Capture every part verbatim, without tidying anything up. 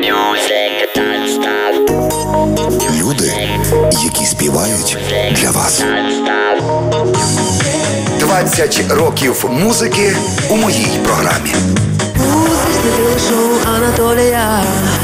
Люди, які співають для вас. двадцять років музики у моїй програмі. Музичне шоу Анатолія.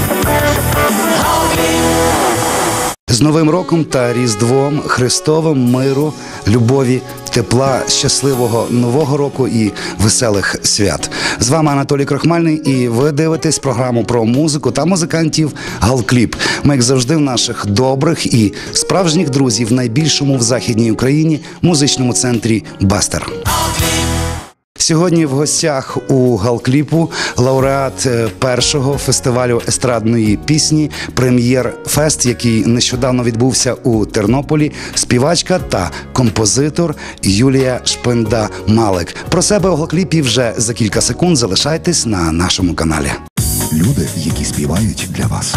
З Новим роком та Різдвом Христовим, миру, любові, тепла, щасливого Нового року і веселих свят. З вами Анатолій Крохмальний, і ви дивитесь програму про музику та музикантів «Галкліп». Ми, як завжди, в наших добрих і справжніх друзів в найбільшому в Західній Україні музичному центрі «Бастер». Сьогодні в гостях у «Галкліпу» лауреат першого фестивалю естрадної пісні «Прем'єр-фест», який нещодавно відбувся у Тернополі, співачка та композитор Юлія Шпинда-Малик. Про себе у «Галкліпі» вже за кілька секунд. Залишайтесь на нашому каналі. Люди, які співають для вас.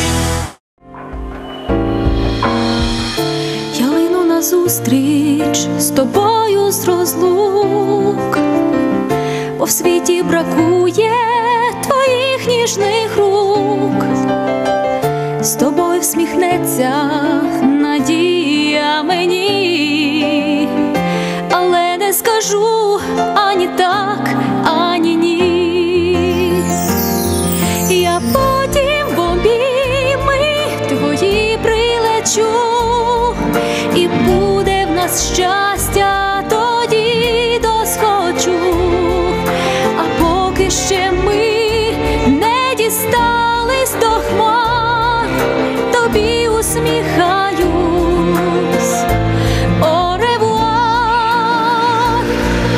Я лину назустріч з тобою з розлук, бо в світі бракує твоїх ніжних рук. З тобою всміхнеться надія мені, але не скажу ані так, ані ні. Я потім в обійми твої прилечу, і буде в нас щастя, тоді досхочу. А поки ще ми не дістались до хмар, тобі усміхаюсь. Au revoir.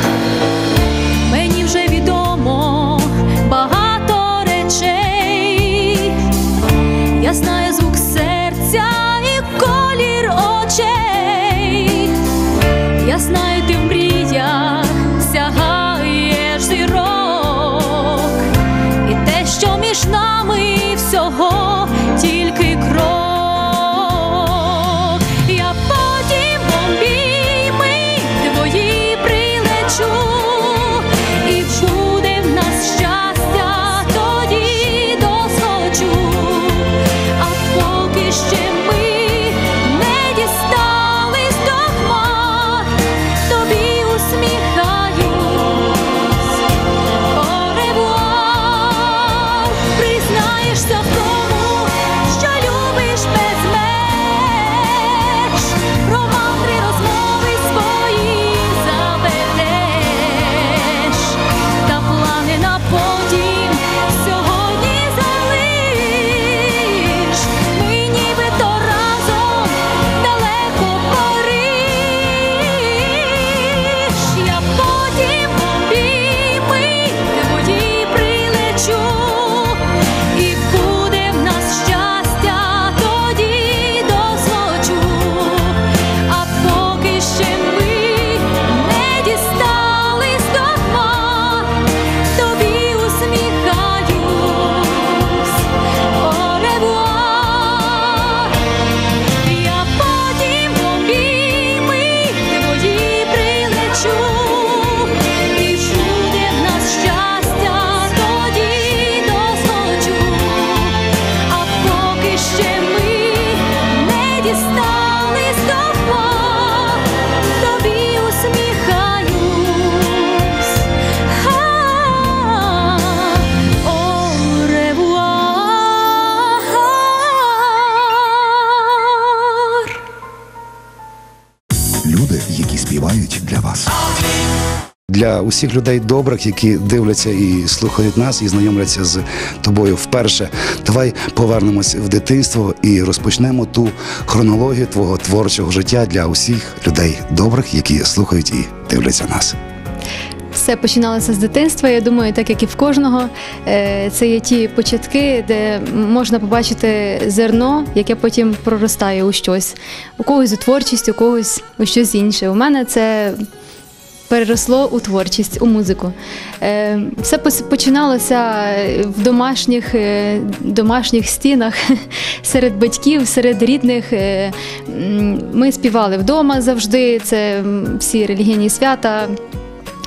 Мені вже відомо багато речей, я знаю звук серця і колір очей. Я знаю, ти в мріях сягаєш зірок, і те, що між нами всього тільки крок. Я потім в обійми твої прилечу, і буде в нас щастя, тоді досхочу. А поки ще ми не дістались до хмар, тобі усміхаюсь. Au revoir. Признаєшся в тому, що любиш без меж, про мандри розмови свої заведеш, та плани на потім сьогодні залиш. Ми нібито разом далеко Париж. Я потім в обійми твої прилечу, і буде в нас щастя, тоді досхочу. А поки ще ми не дістались до хмар, тобі усміхаюсь. Au revoir. Я потім в обійми твої прилечу, і буде в нас щастя, тоді досхочу. А поки ще ми не дістались до хмар, тобі усміхаюсь. Au revoir. Люди, які співають для вас. Для усіх людей добрих, які дивляться і слухають нас, і знайомляться з тобою вперше, давай повернемось в дитинство і розпочнемо ту хронологію твого творчого життя для усіх людей добрих, які слухають і дивляться нас. Все починалося з дитинства, я думаю, так як і в кожного. Е, Це є ті початки, де можна побачити зерно, яке потім проростає у щось. У когось у творчість, у когось у щось інше. У мене це переросло у творчість, у музику. Е, Все пос- починалося в домашніх, е, домашніх стінах, серед батьків, серед рідних. Е, м, Ми співали вдома завжди, це м, всі релігійні свята.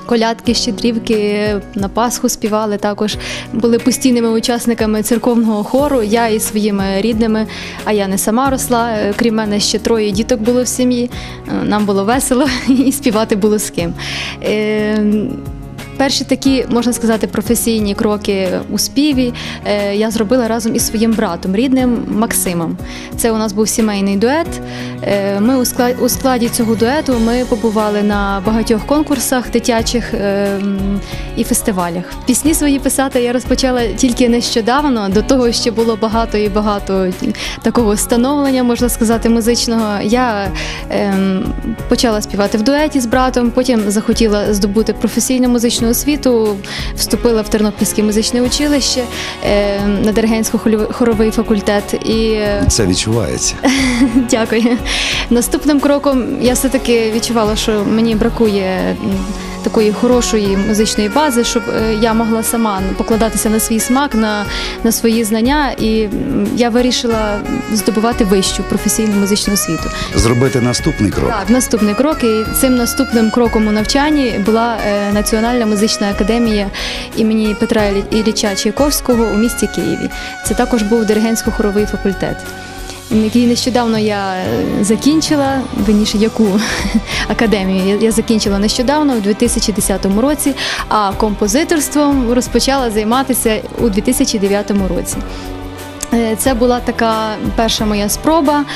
колядки, щедрівки, на Пасху співали також. Були постійними учасниками церковного хору, я і своїми рідними, а я не сама росла. Крім мене, ще троє діток було в сім'ї. Нам було весело і співати було з ким. Перші такі, можна сказати, професійні кроки у співі е, я зробила разом із своїм братом рідним Максимом. Це у нас був сімейний дует. Е, ми у складі, у складі цього дуету ми побували на багатьох конкурсах дитячих е, і фестивалях. Пісні свої писати я розпочала тільки нещодавно, до того ще було багато і багато такого становлення, можна сказати, музичного. Я е, почала співати в дуеті з братом, потім захотіла здобути професійну музичну освіту, вступила в Тернопільське музичне училище, е, на Диригентсько-хоровий факультет. І Це відчувається. дякую. Наступним кроком я все-таки відчувала, що мені бракує такої хорошої музичної бази, щоб я могла сама покладатися на свій смак, на, на свої знання, і я вирішила здобувати вищу професійну музичну освіту. Зробити наступний крок. Так, наступний крок, і цим наступним кроком у навчанні була е, Національна музична академія імені Петра Ілліча Чайковського у місті Києві. Це також був Диригентсько-хоровий факультет, який нещодавно я закінчила, вірніше, яку академію я закінчила нещодавно, у дві тисячі десятому році, а композиторством розпочала займатися у дві тисячі дев'ятому році. Це була така перша моя спроба.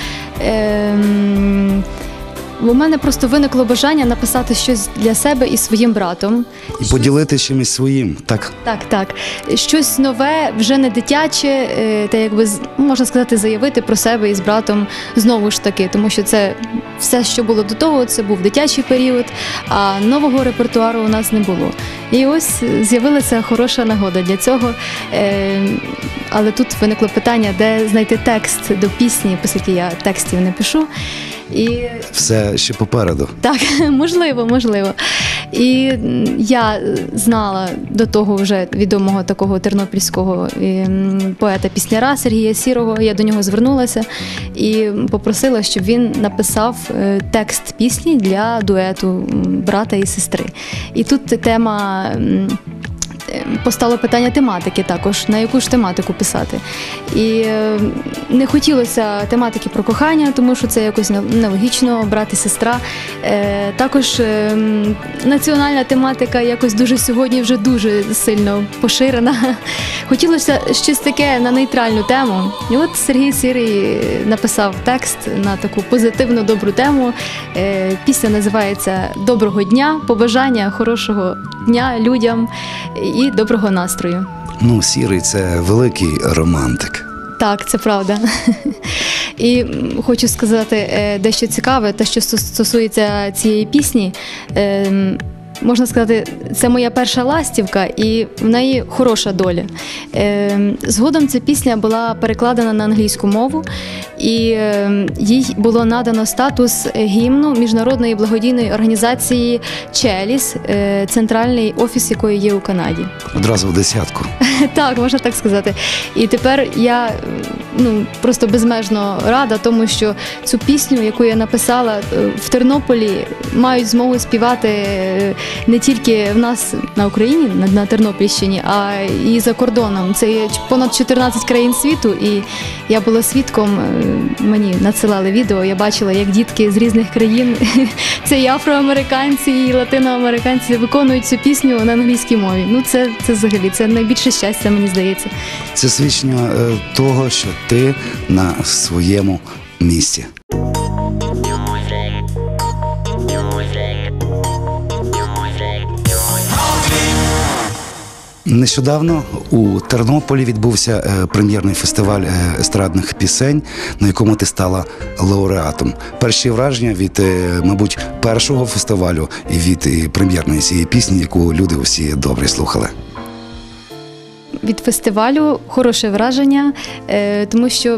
У мене просто виникло бажання написати щось для себе і своїм братом. І поділитися чимось своїм, так? Так, так. Щось нове, вже не дитяче, та якби, можна сказати, заявити про себе із братом знову ж таки, тому що це все, що було до того, це був дитячий період, а нового репертуару у нас не було. І ось з'явилася хороша нагода для цього. Але тут виникло питання, де знайти текст до пісні, оскільки я текстів не пишу. І все ще попереду. так, можливо, можливо. І я знала до того вже відомого такого тернопільського поета-пісняра Сергія Сірого. Я до нього звернулася і попросила, щоб він написав текст пісні для дуету брата і сестри. І тут тема... Постало питання тематики також, на яку ж тематику писати. І не хотілося тематики про кохання, тому що це якось нелогічно, брат і сестра. Також національна тематика якось дуже сьогодні вже дуже сильно поширена. Хотілося щось таке на нейтральну тему. І от Сергій Сірий написав текст на таку позитивну, добру тему. Пісня називається «Доброго дня», побажання хорошого дня людям і доброго настрою. Ну, Сірий – це великий романтик. Так, це правда. І хочу сказати дещо цікаве, те, що стосується цієї пісні. Можна сказати, це моя перша ластівка, і в неї хороша доля. Згодом ця пісня була перекладена на англійську мову, і їй було надано статус гімну міжнародної благодійної організації «Челіс», центральний офіс якої є у Канаді. Одразу в десятку. Так, можна так сказати. І тепер я ну, просто безмежно рада тому, що цю пісню, яку я написала в Тернополі, мають змогу співати не тільки в нас на Україні, на, на Тернопільщині, а і за кордоном. Це є понад чотирнадцять країн світу, і я була свідком, мені надсилали відео, я бачила, як дітки з різних країн, це і афроамериканці, і латиноамериканці виконують цю пісню на англійській мові. Ну, це, це взагалі, це найбільше щастя, мені здається. Це свідчення е, того, що ти на своєму місці. Нещодавно у Тернополі відбувся прем'єрний фестиваль естрадних пісень, на якому ти стала лауреатом. Перші враження від, мабуть, першого фестивалю і від прем'єрної цієї пісні, яку люди усі добре слухали. Від фестивалю хороше враження, тому що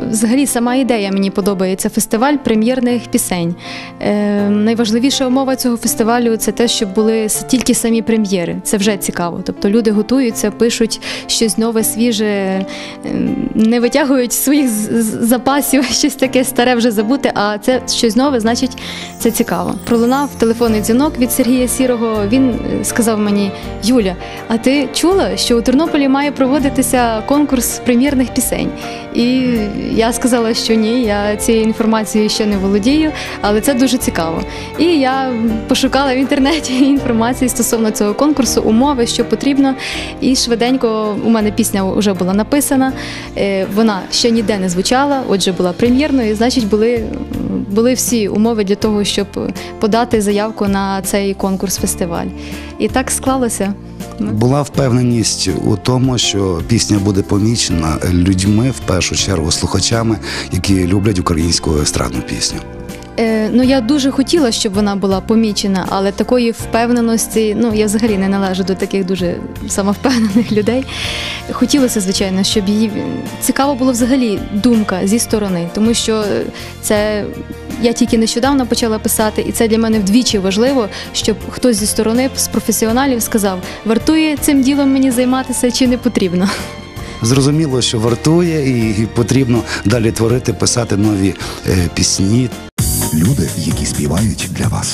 взагалі сама ідея мені подобається. Фестиваль прем'єрних пісень. Е, найважливіша умова цього фестивалю – це те, щоб були с- тільки самі прем'єри. Це вже цікаво. Тобто люди готуються, пишуть щось нове, свіже, е, не витягують своїх з- з- запасів, щось таке старе вже забути, а це щось нове, значить, це цікаво. Пролунав телефонний дзвінок від Сергія Сірого. Він е, сказав мені: Юля, а ти чула, що у Тернополі має проводитися конкурс прем'єрних пісень? І я сказала, що ні, я цією інформацією ще не володію, але це дуже цікаво. І я пошукала в інтернеті інформацію стосовно цього конкурсу, умови, що потрібно. І швиденько у мене пісня вже була написана, е, вона ще ніде не звучала, отже, була прем'єрною, значить, були, були всі умови для того, щоб подати заявку на цей конкурс-фестиваль. І так склалося. Була впевненість у тому, що пісня буде помічена людьми, в першу чергу слухачами, які люблять українську естрадну пісню. Е, ну, я дуже хотіла, щоб вона була помічена, але такої впевненості, ну, я взагалі не належу до таких дуже самовпевнених людей. Хотілося, звичайно, щоб її... Цікаво було взагалі думка зі сторони, тому що це... Я тільки нещодавно почала писати, і це для мене вдвічі важливо, щоб хтось зі сторони, з професіоналів сказав, вартує цим ділом мені займатися чи не потрібно. Зрозуміло, що вартує і потрібно далі творити, писати нові е, пісні. Люди, які співають для вас.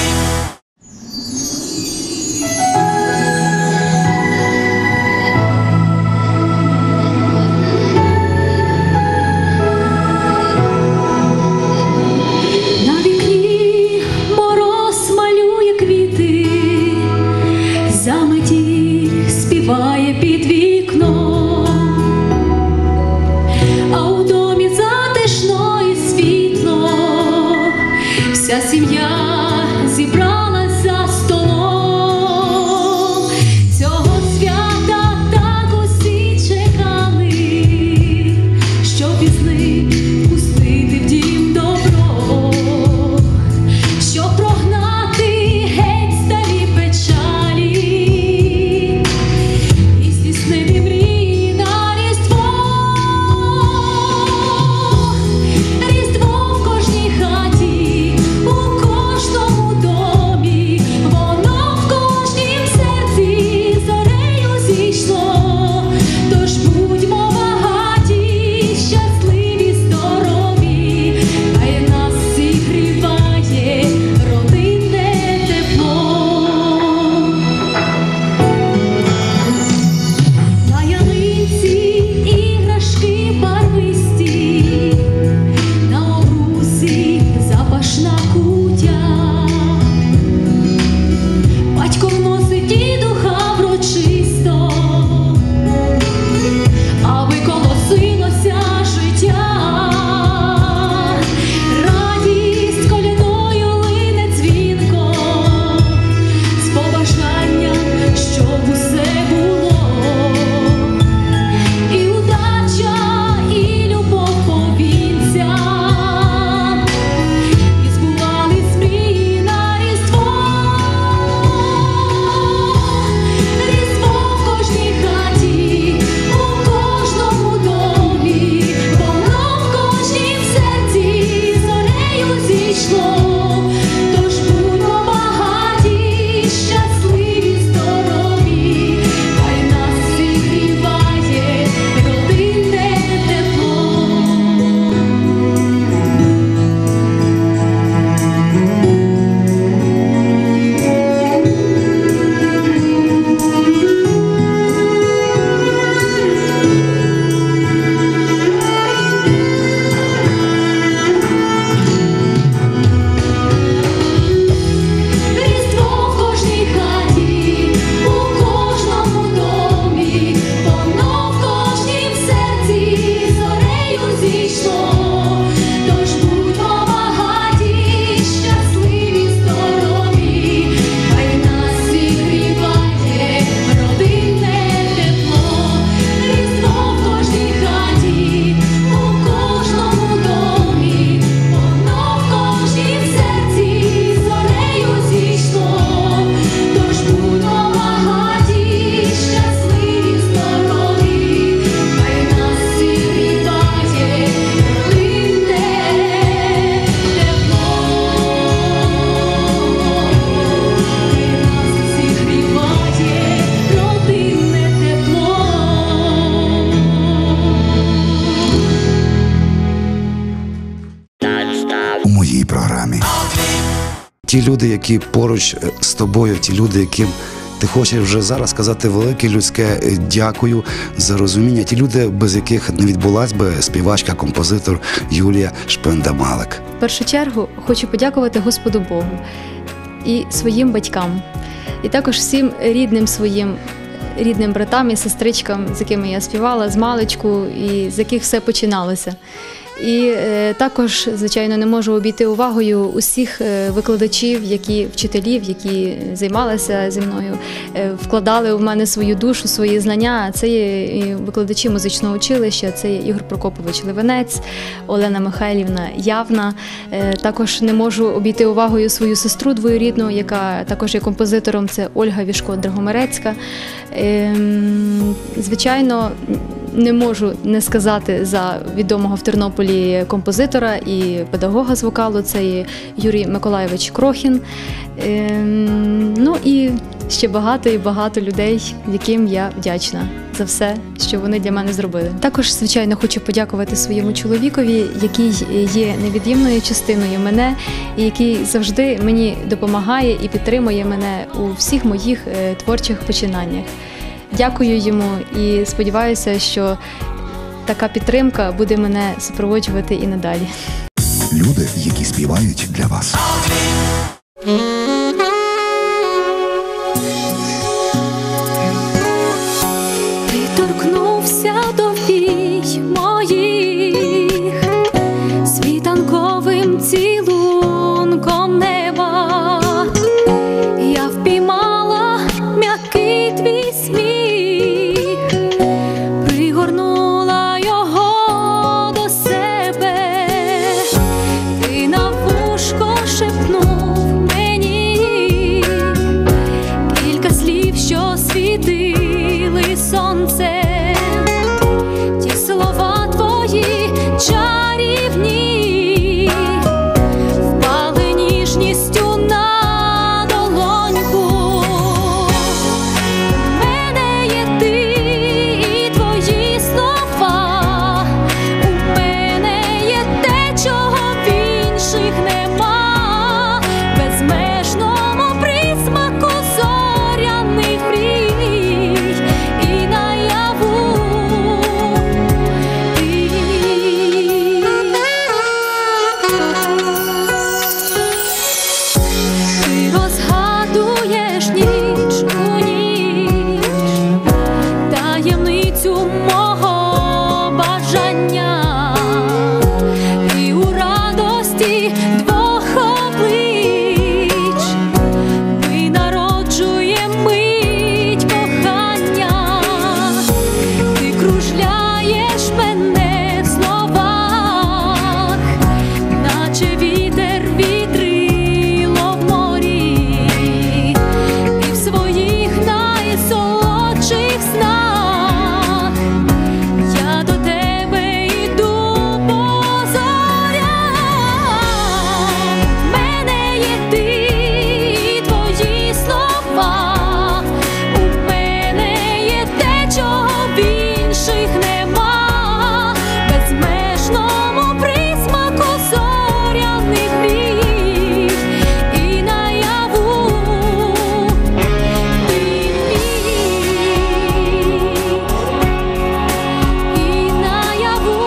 На вікні мороз малює квіти, заметіль співає під вікном, а у домі затишно і світло, вся сім'я зібралась за столом. Цього свята так усі чекали, щоб із них пустити в дім добро, щоб прогнати геть старі печалі і здійснити мрії на Різдво. Різдво в кожній хаті, у кожній ті люди, які поруч з тобою, ті люди, яким ти хочеш вже зараз сказати велике людське дякую за розуміння. Ті люди, без яких не відбулась би співачка, композитор Юлія Шпенда-Малик. В першу чергу хочу подякувати Господу Богу і своїм батькам, і також всім рідним своїм, рідним братам і сестричкам, з якими я співала з маличку і з яких все починалося. І е, також, звичайно, не можу обійти увагою усіх е, викладачів, які, вчителів, які займалися зі мною, е, вкладали в мене свою душу, свої знання. Це є і викладачі музичного училища, це є Ігор Прокопович Ливенець, Олена Михайлівна Явна. Е, також не можу обійти увагою свою сестру двоюрідну, яка також є композитором, це Ольга Вішко-Драгомерецька. Е, звичайно, не можу не сказати за відомого в Тернополі композитора і педагога з вокалу, це є Юрій Миколайович Крохін. Ем, ну і ще багато і багато людей, яким я вдячна за все, що вони для мене зробили. Також, звичайно, хочу подякувати своєму чоловікові, який є невід'ємною частиною мене і який завжди мені допомагає і підтримує мене у всіх моїх е, творчих починаннях. Дякую йому і сподіваюся, що така підтримка буде мене супроводжувати і надалі. Люди, які співають для вас. Ти торкнувся до вій моїх світанковим цілунком неба. Я впіймала м'який твій сміх, пригорнула його до себе. Ти на вушко шепнув мені кілька слів, що світили сонцем. Ті слова твої чарівні впали ніжністю на долоньку. У мене є ти і твої слова, у мене є те, чого в інших нема, безмежному присмаку зоряних мрій і наяву ти. Ти розгадуєш ніч у ніч, таємницю мого бажання, і у радості двох облич ми народжуєм мить кохання. Ти кружляєш мене в словах, наче вітер вітрило в морі, і в своїх найсолодших снах я до тебе йду по зорях. В мене є ти і твої слова, у мене є те, чого в інших нема, безмежному присмаку зоряних мрій і наяву ти мій, і наяву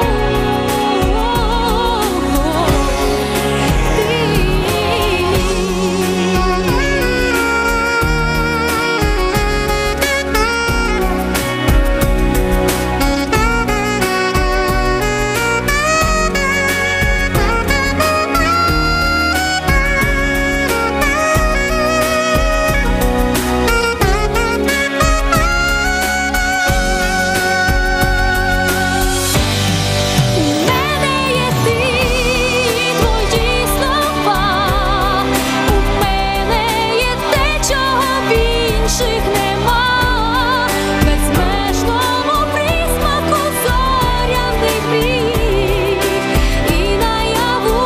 У мене є ти і твої слова, у мене є те, чого в інших нема, безмежному присмаку зоряних мрій і наяву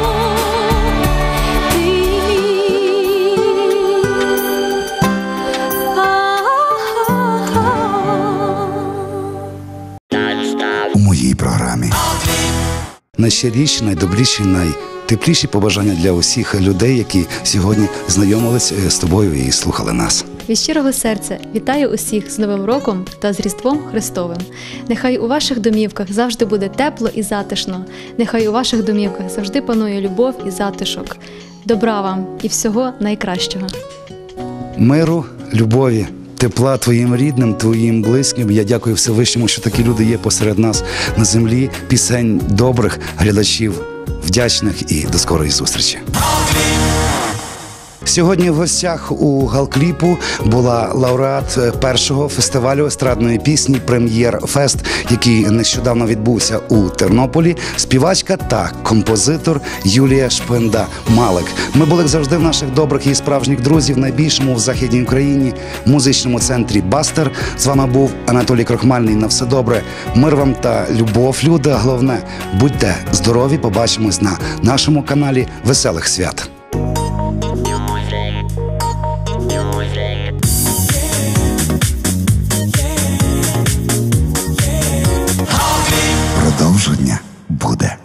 ти мій. А-а-а. У моїй програмі. Найщиріші, найдобріші, найтепліші побажання для усіх людей, які сьогодні знайомились з тобою і слухали нас. Від щирого серця вітаю усіх з Новим роком та з Різдвом Христовим. Нехай у ваших домівках завжди буде тепло і затишно. Нехай у ваших домівках завжди панує любов і затишок. Добра вам і всього найкращого. Миру, любові, тепла твоїм рідним, твоїм близьким. Я дякую Всевишньому, що такі люди є посеред нас на землі. Пісень добрих, глядачів вдячних і до скорої зустрічі. Сьогодні в гостях у Галкліпу була лауреат першого фестивалю естрадної пісні «Прем'єр-фест», який нещодавно відбувся у Тернополі, співачка та композитор Юлія Шпинда-Малик. Ми були, як завжди, в наших добрих і справжніх друзів, найбільшому в Західній Україні музичному центрі «Бастер». З вами був Анатолій Крохмальний. На все добре. Мир вам та любов, люди. А головне, будьте здорові. Побачимось на нашому каналі «Веселих свят». Продовження буде.